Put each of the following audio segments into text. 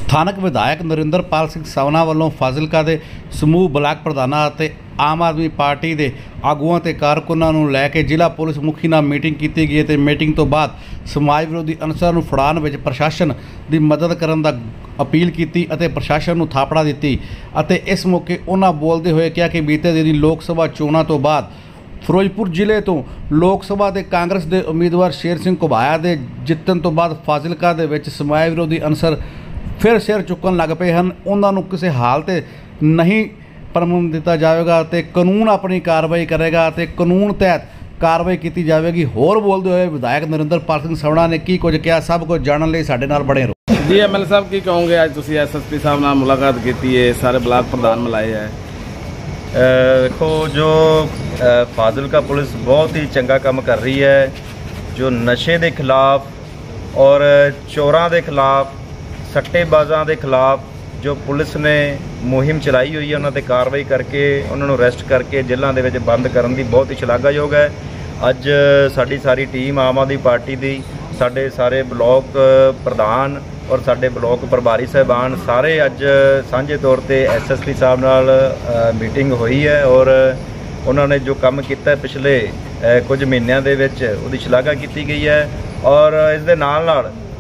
ਸਥਾਨਕ ਵਿਧਾਇਕ ਨਰਿੰਦਰਪਾਲ ਸਿੰਘ ਸਵਨਾ ਵੱਲੋਂ ਫਾਜ਼ਿਲਕਾ ਦੇ ਸਮੂਹ ਬਲਾਕ ਪ੍ਰਧਾਨਾਂ ਅਤੇ ਆਮ ਆਦਮੀ ਪਾਰਟੀ ਦੇ ਆਗੂਆਂ ਤੇ ਕਾਰਕੁਨਾਂ ਨੂੰ ਲੈ ਕੇ ਜ਼ਿਲ੍ਹਾ ਪੁਲਿਸ ਮੁਖੀ ਨਾਲ ਮੀਟਿੰਗ ਕੀਤੀ ਗਈ ਤੇ ਮੀਟਿੰਗ ਤੋਂ ਬਾਅਦ ਸਮਾਜ ਵਿਰੋਧੀ ਅਨਸਰਾਂ ਨੂੰ ਫੜਾਉਣ ਵਿੱਚ ਪ੍ਰਸ਼ਾਸਨ ਦੀ ਮਦਦ ਕਰਨ ਦਾ अपील की प्रशासन को थापड़ा दी। इस मौके उन्होंने बोलते हुए कहा कि बीते दिन लोक सभा चोणों तो बाद फिरोजपुर जिले तो लोक सभा के कांग्रेस के उम्मीदवार शेर सिंह घुबाया के जितन तो बाद फाजिलका के समाज विरोधी अनसर फिर सिर चुकन लग पे हैं। उन्होंने किसी हालत नहीं परमन दिता जाएगा तो कानून अपनी कार्रवाई करेगा तो कानून तहत कार्रवाई की जाएगी। होर बोलते हुए विधायक नरिंदरपाल सिंह सवना ने की कुछ कहा, सब कुछ जानने लिए साडे नाल बने रहो। जी एम एल साहब की कहोगे, अज तुम SSP साहब नाल मुलाकात की है, सारे ब्लाक प्रधान मिलाए है। देखो जो फाजिलका पुलिस बहुत ही चंगा काम कर रही है। जो नशे के खिलाफ और चोरों के खिलाफ सट्टेबाज़ों के खिलाफ जो पुलिस ने मुहिम चलाई हुई है, उन्होंने कार्रवाई करके उन्होंने अरेस्ट करके जेलों के बंद करने की बहुत ही शलाघायोग है। अज साडी सारी टीम आम आदमी पार्टी की, साडे सारे ब्लॉक प्रधान और साडे ब्लॉक प्रभारी साहबान सारे अज सांझे तौर पर SSP साहब नाल मीटिंग हुई है और उन्होंने जो काम किया पिछले कुछ महीनों के विच उहदी शलाघा की गई है। और इस दे नाल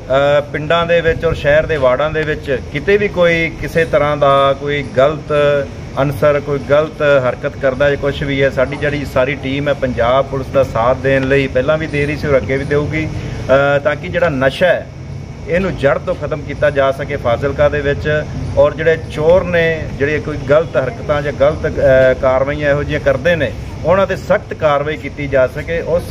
पिंडां दे विच और शहर के वार्डां दे विच किते भी कोई किसी तरह का कोई गलत अनसर कोई गलत हरकत करता है, कुछ भी है, साडी जिहड़ी सारी टीम है पंजाब पुलिस का साथ देने लई पहलां भी दे रही सी और अगे भी देऊगी, ताकि जिहड़ा नशा है इनू जड़ तो खत्म किया जा सके फाजिलका दे विच। और जिहड़े चोर ने जिहड़े कोई गलत हरकतां या गलत कार्रवाइयां इहो जिहियां करदे ने उन्हां ते सख्त कार्रवाई की जा सके, उस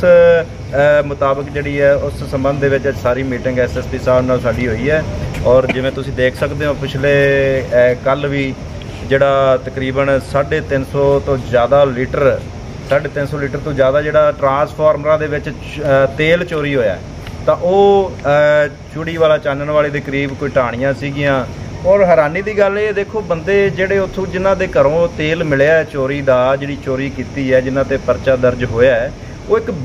मुताबिक जिहड़ी है उस संबंध दे विच सारी मीटिंग SSP साहब नाल साडी होई है। और जिवें तुसीं देख सकदे हो पिछले कल भी जिहड़ा तकरीबन 350 तो ज़्यादा लीटर 350 लीटर तो ज़्यादा जिहड़ा ट्रांसफार्मरां दे विच तेल चोरी होया, तो वो चूड़ी वाला चानन वाले के करीब कोई ढाणियां सीगियां। और हैरानी की गल ये देखो, बंदे जिहड़े उत्थों जिन्हां दे घरों तेल मिलिया चोरी का, जिहड़ी चोरी की है, जिन्हां ते परचा दर्ज होया है, वो एक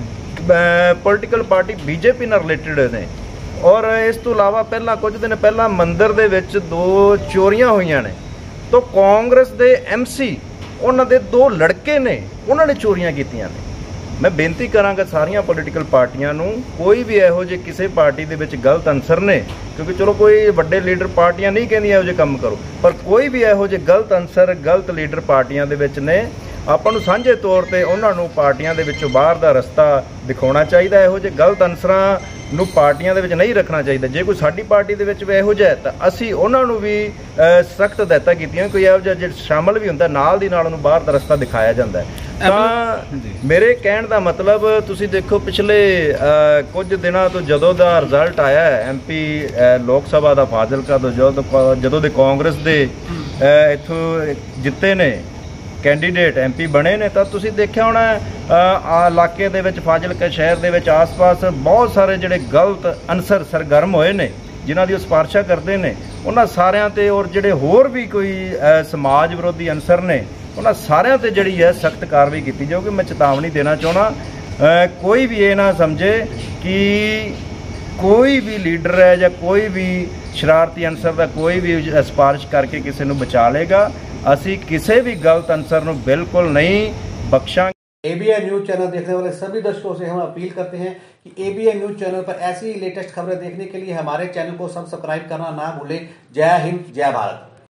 पोलिटिकल पार्टी BJP नाल रिलेटिड ने। और इस तो इलावा पहला कुछ दिन पहला मंदिर दे विच 2 चोरियां होईयां ने, तो कांग्रेस के MC उन्हां दे 2 लड़के ने उन्होंने चोरियां कीतियां ने। मैं बेनती करांगा सारियां पोलिटिकल पार्टियां नूं, कोई भी इहो जे किसी पार्टी दे विच गलत अंसर ने, क्योंकि चलो कोई वड्डे लीडर पार्टियां नहीं कहंदियां इहो जे काम करो, पर कोई भी इहो जे गलत अंसर गलत लीडर पार्टियां दे विच ने, आपां नूं सांझे तौर ते उन्हां नूं पार्टियां दे विचों बाहर दा रस्ता दिखाउणा चाहीदा। इहो जे गलत अंसरां नूं पार्टियां दे विच नहीं रखना चाहिए। जे कोई साडी पार्टी दे विच इहो जिहा है तां असीं उन्हां नूं भी सख्त हदायतां कीतियां, कोई इहो जिहा जे शामिल भी हुंदा नाल दी नाल उहनूं बाहर दा रस्ता दिखाया जांदा है। मेरे कहण दा मतलब तुसीं देखो पिछले कुछ दिनों तो जदों दा रिजल्ट आया है MP लोक सभा दा फाजिलका तो जदों दे कांग्रेस दे इत्थों जिते ने कैंडीडेट MP बने ने, तो तुसीं देखिया होना इलाके दे विच फाजिलका शहर दे विच आस पास बहुत सारे जिहड़े गलत अनसर सरगर्म होए ने, जिन्हां दी सिफारिशां करदे ने, उन्हां सारियां ते और जिहड़े होर भी कोई समाज विरोधी अनसर ने उन्हां सारियां ते जिहड़ी है सख्त कार्रवाई की जाऊगी। मैं चेतावनी देना चाहना, कोई भी ये ना समझे कि कोई भी लीडर है या कोई भी शरारती अनसर का कोई भी सिफारिश करके किसी को बचा लेगा। असी किसी भी गलत अंसर को बिल्कुल नहीं बख्शांगे। ABN न्यूज़ चैनल देखने वाले सभी दर्शकों से हम अपील करते हैं कि ABN न्यूज़ चैनल पर ऐसी लेटेस्ट खबरें देखने के लिए हमारे चैनल को सब्सक्राइब करना ना भूलें। जय हिंद, जय भारत।